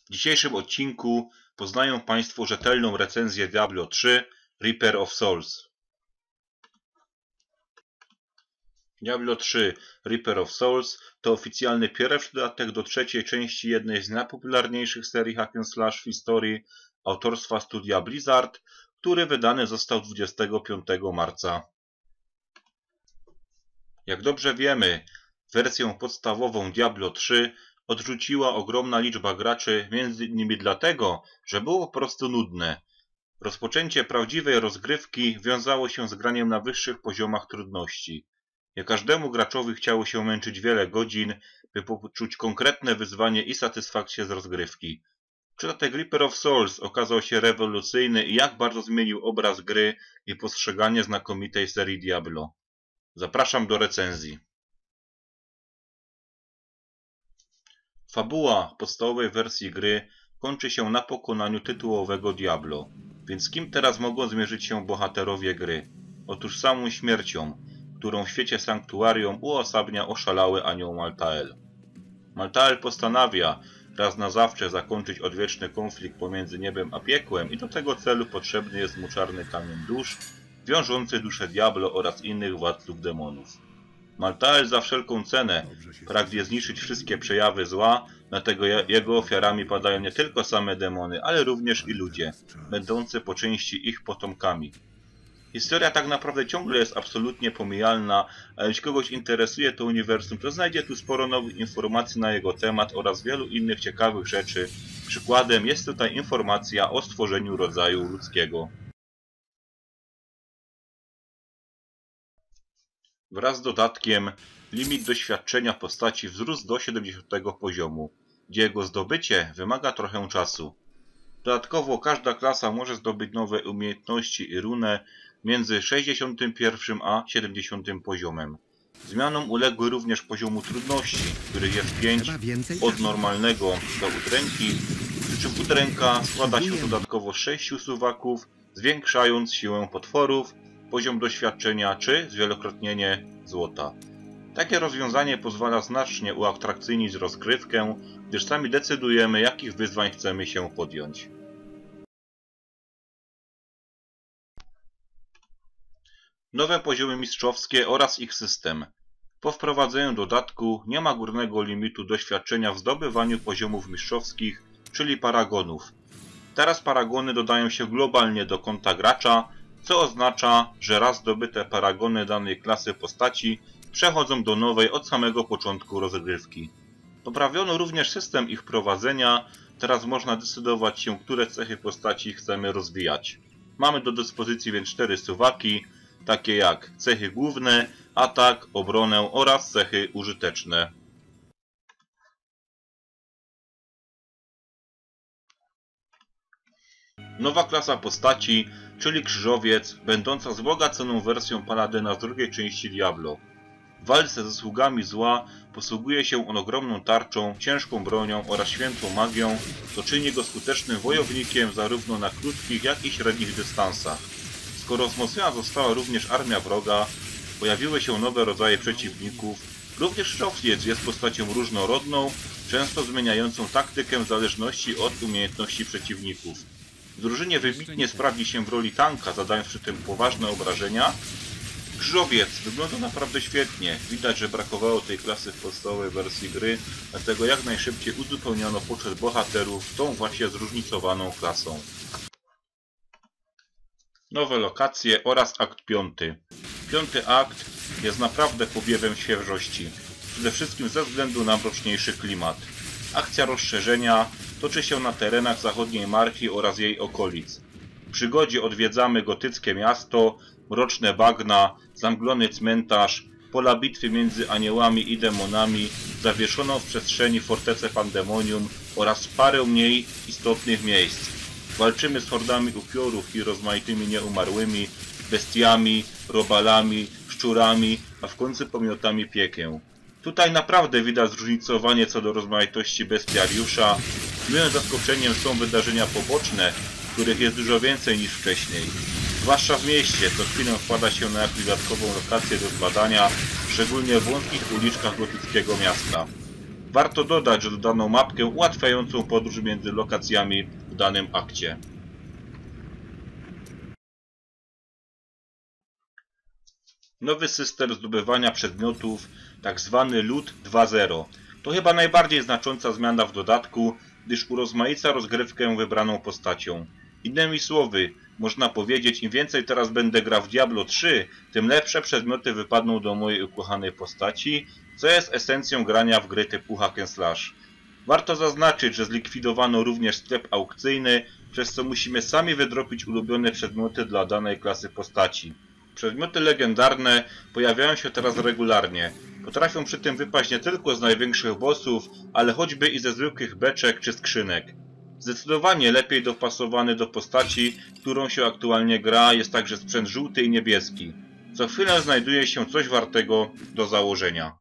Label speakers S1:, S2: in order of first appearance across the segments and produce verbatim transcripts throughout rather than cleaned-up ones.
S1: W dzisiejszym odcinku poznają Państwo rzetelną recenzję Diablo trzy Reaper of Souls. Diablo trzy Reaper of Souls to oficjalny pierwszy dodatek do trzeciej części jednej z najpopularniejszych serii hack and slash w historii autorstwa studia Blizzard, który wydany został dwudziestego piątego marca. Jak dobrze wiemy, wersję podstawową Diablo trzy odrzuciła ogromna liczba graczy, między innymi dlatego, że było po prostu nudne. Rozpoczęcie prawdziwej rozgrywki wiązało się z graniem na wyższych poziomach trudności. Nie każdemu graczowi chciało się męczyć wiele godzin, by poczuć konkretne wyzwanie i satysfakcję z rozgrywki. Dodatek Reaper of Souls okazał się rewolucyjny i jak bardzo zmienił obraz gry i postrzeganie znakomitej serii Diablo. Zapraszam do recenzji. Fabuła podstawowej wersji gry kończy się na pokonaniu tytułowego Diablo. Więc kim teraz mogą zmierzyć się bohaterowie gry? Otóż samą śmiercią, którą w świecie sanktuarium uosabnia oszalały anioł Maltael. Maltael postanawia raz na zawsze zakończyć odwieczny konflikt pomiędzy niebem a piekłem i do tego celu potrzebny jest mu czarny kamień dusz, wiążący duszę Diablo oraz innych władców demonów. Maltael za wszelką cenę pragnie zniszczyć wszystkie przejawy zła, dlatego jego ofiarami padają nie tylko same demony, ale również i ludzie, będący po części ich potomkami. Historia tak naprawdę ciągle jest absolutnie pomijalna, a jeśli kogoś interesuje to uniwersum, to znajdzie tu sporo nowych informacji na jego temat oraz wielu innych ciekawych rzeczy. Przykładem jest tutaj informacja o stworzeniu rodzaju ludzkiego. Wraz z dodatkiem limit doświadczenia postaci wzrósł do siedemdziesiątego poziomu, gdzie jego zdobycie wymaga trochę czasu. Dodatkowo każda klasa może zdobyć nowe umiejętności i runę między sześćdziesiątym pierwszym a siedemdziesiątym poziomem. Zmianom uległy również poziomu trudności, których jest pięć od normalnego do udręki, przy czym udręka składa się dodatkowo z sześciu suwaków, zwiększając siłę potworów, poziom doświadczenia czy zwielokrotnienie złota. Takie rozwiązanie pozwala znacznie uatrakcyjnić rozgrywkę, gdyż sami decydujemy, jakich wyzwań chcemy się podjąć. Nowe poziomy mistrzowskie oraz ich system. Po wprowadzeniu dodatku nie ma górnego limitu doświadczenia w zdobywaniu poziomów mistrzowskich, czyli paragonów. Teraz paragony dodają się globalnie do konta gracza, co oznacza, że raz zdobyte paragony danej klasy postaci przechodzą do nowej od samego początku rozgrywki. Poprawiono również system ich prowadzenia, teraz można decydować się, które cechy postaci chcemy rozwijać. Mamy do dyspozycji więc cztery suwaki, takie jak cechy główne, atak, obronę oraz cechy użyteczne. Nowa klasa postaci, czyli krzyżowiec, będąca wzbogaconą wersją paladyna z drugiej części Diablo. W walce ze sługami zła posługuje się on ogromną tarczą, ciężką bronią oraz świętą magią, co czyni go skutecznym wojownikiem zarówno na krótkich, jak i średnich dystansach. Skoro wzmocniona została również armia wroga, pojawiły się nowe rodzaje przeciwników, również krzyżowiec jest postacią różnorodną, często zmieniającą taktykę w zależności od umiejętności przeciwników. W drużynie wybitnie sprawdzi się w roli tanka, zadając przy tym poważne obrażenia. Krzyżowiec wygląda naprawdę świetnie. Widać, że brakowało tej klasy w podstawowej wersji gry, dlatego jak najszybciej uzupełniono poczet bohaterów tą właśnie zróżnicowaną klasą. Nowe lokacje oraz akt piąty. Piąty akt jest naprawdę powiewem świeżości, przede wszystkim ze względu na mroczniejszy klimat. Akcja rozszerzenia toczy się na terenach zachodniej Marki oraz jej okolic. W przygodzie odwiedzamy gotyckie miasto, mroczne bagna, zamglony cmentarz, pola bitwy między aniołami i demonami, zawieszoną w przestrzeni fortecę Pandemonium oraz parę mniej istotnych miejsc. Walczymy z hordami upiorów i rozmaitymi nieumarłymi, bestiami, robalami, szczurami, a w końcu pomiotami piekieł. Tutaj naprawdę widać zróżnicowanie co do rozmaitości bestiariusza. Miłym zaskoczeniem są wydarzenia poboczne, których jest dużo więcej niż wcześniej. Zwłaszcza w mieście, co chwilę wpada się na jakąś dodatkową lokację do zbadania, szczególnie w wąskich uliczkach gotyckiego miasta. Warto dodać, że dodano mapkę ułatwiającą podróż między lokacjami w danym akcie. Nowy system zdobywania przedmiotów, tzw. Loot dwa zero. To chyba najbardziej znacząca zmiana w dodatku, gdyż urozmaica rozgrywkę wybraną postacią. Innymi słowy, można powiedzieć, im więcej teraz będę grał w Diablo trzy, tym lepsze przedmioty wypadną do mojej ukochanej postaci, co jest esencją grania w gry typu hack and slash. Warto zaznaczyć, że zlikwidowano również sklep aukcyjny, przez co musimy sami wydropić ulubione przedmioty dla danej klasy postaci. Przedmioty legendarne pojawiają się teraz regularnie. Potrafią przy tym wypaść nie tylko z największych bossów, ale choćby i ze zwykłych beczek czy skrzynek. Zdecydowanie lepiej dopasowany do postaci, którą się aktualnie gra, jest także sprzęt żółty i niebieski. Co chwilę znajduje się coś wartego do założenia.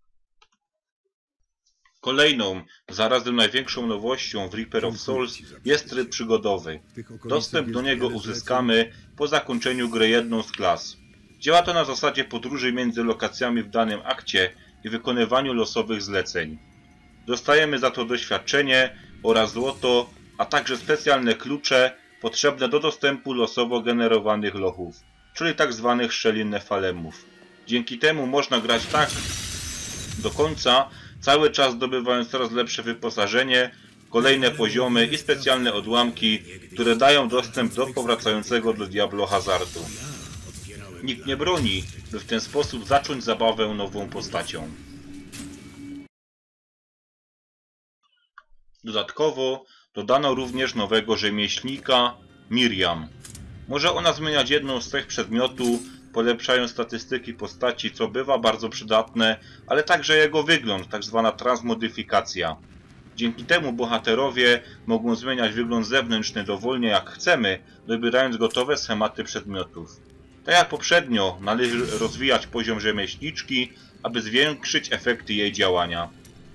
S1: Kolejną, zarazem największą nowością w Reaper of Souls jest tryb przygodowy. Dostęp do niego uzyskamy po zakończeniu gry jedną z klas. Działa to na zasadzie podróży między lokacjami w danym akcie i wykonywaniu losowych zleceń. Dostajemy za to doświadczenie oraz złoto, a także specjalne klucze potrzebne do dostępu losowo generowanych lochów, czyli tzw. szczelin nefalemów. Dzięki temu można grać tak do końca, cały czas zdobywając coraz lepsze wyposażenie, kolejne poziomy i specjalne odłamki, które dają dostęp do powracającego do Diablo hazardu. Nikt nie broni, by w ten sposób zacząć zabawę nową postacią. Dodatkowo dodano również nowego rzemieślnika, Miriam. Może ona zmieniać jedną z cech przedmiotu, polepszając statystyki postaci, co bywa bardzo przydatne, ale także jego wygląd, tzw. transmodyfikacja. Dzięki temu bohaterowie mogą zmieniać wygląd zewnętrzny dowolnie jak chcemy, wybierając gotowe schematy przedmiotów. Tak jak poprzednio, należy rozwijać poziom rzemieślniczki, aby zwiększyć efekty jej działania.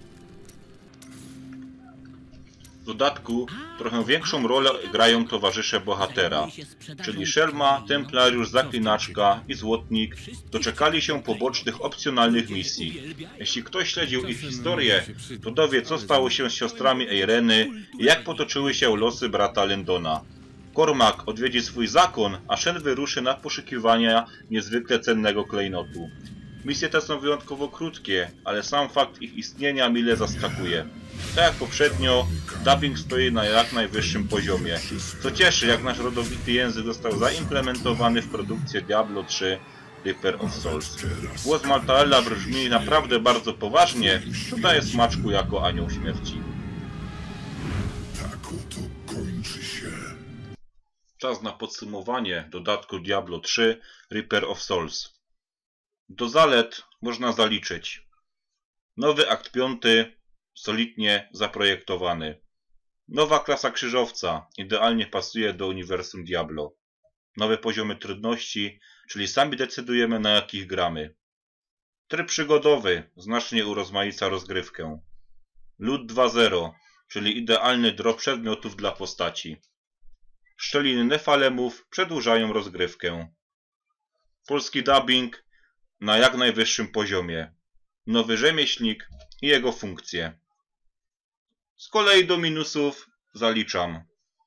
S1: W dodatku trochę większą rolę grają towarzysze bohatera, czyli Szelma, Templariusz, Zaklinaczka i Złotnik doczekali się pobocznych opcjonalnych misji. Jeśli ktoś śledził ich historię, to dowie, co stało się z siostrami Eireny i jak potoczyły się losy brata Lendona. Cormac odwiedzi swój zakon, a Shen wyruszy na poszukiwania niezwykle cennego klejnotu. Misje te są wyjątkowo krótkie, ale sam fakt ich istnienia mile zaskakuje. Tak jak poprzednio, dubbing stoi na jak najwyższym poziomie. Co cieszy, jak nasz rodowity język został zaimplementowany w produkcję Diablo trzy Reaper of Souls. Głos Maltaela brzmi naprawdę bardzo poważnie, co daje smaczku jako anioł śmierci.
S2: Tak oto kończy się.
S1: Czas na podsumowanie dodatku Diablo trzy Reaper of Souls. Do zalet można zaliczyć nowy akt piąty, solidnie zaprojektowany. Nowa klasa krzyżowca, idealnie pasuje do uniwersum Diablo. Nowe poziomy trudności, czyli sami decydujemy, na jakich gramy. Tryb przygodowy, znacznie urozmaica rozgrywkę. Loot dwa zero, czyli idealny drop przedmiotów dla postaci. Szczeliny nefalemów przedłużają rozgrywkę. Polski dubbing na jak najwyższym poziomie. Nowy rzemieślnik i jego funkcje. Z kolei do minusów zaliczam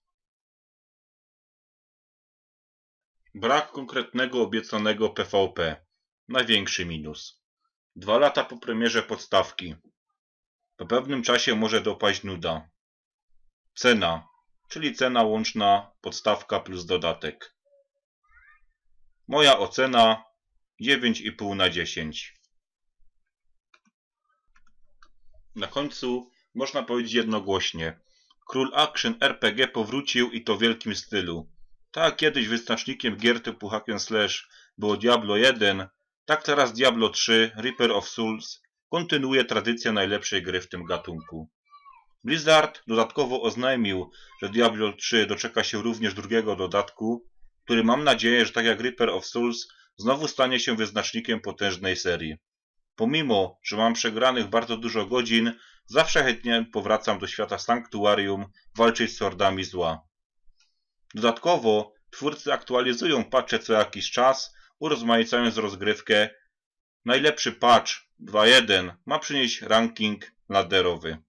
S1: brak konkretnego obiecanego P V P. Największy minus. Dwa lata po premierze podstawki. Po pewnym czasie może dopaść nuda. Cena, czyli cena łączna podstawka plus dodatek. Moja ocena dziewięć i pół na dziesięć. Na końcu można powiedzieć jednogłośnie. Król Action R P G powrócił i to w wielkim stylu. Tak jak kiedyś wyznacznikiem gier typu hack and slash było Diablo jeden, tak teraz Diablo trzy Reaper of Souls kontynuuje tradycję najlepszej gry w tym gatunku. Blizzard dodatkowo oznajmił, że Diablo trzy doczeka się również drugiego dodatku, który mam nadzieję, że tak jak Reaper of Souls znowu stanie się wyznacznikiem potężnej serii. Pomimo, że mam przegranych bardzo dużo godzin, zawsze chętnie powracam do świata Sanktuarium walczyć z hordami zła. Dodatkowo twórcy aktualizują patche co jakiś czas, urozmaicając rozgrywkę. Najlepszy patch dwa jeden ma przynieść ranking laderowy.